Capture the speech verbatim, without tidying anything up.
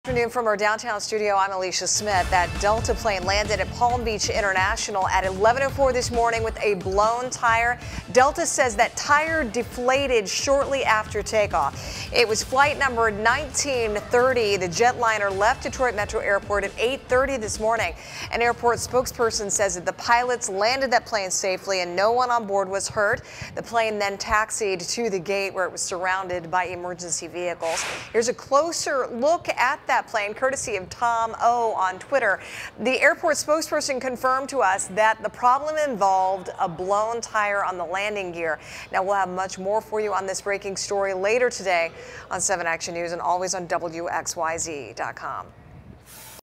Afternoon from our downtown studio, I'm Alicia Smith. That Delta plane landed at Palm Beach International at eleven oh four this morning with a blown tire. Delta says that tire deflated shortly after takeoff. It was flight number nineteen thirty. The jetliner left Detroit Metro Airport at eight thirty this morning. An airport spokesperson says that the pilots landed that plane safely and no one on board was hurt. The plane then taxied to the gate where it was surrounded by emergency vehicles. Here's a closer look at that plane, courtesy of Tom O on Twitter. The airport spokesperson confirmed to us that the problem involved a blown tire on the landing gear. Now, we'll have much more for you on this breaking story later today on seven Action News and always on W X Y Z dot com.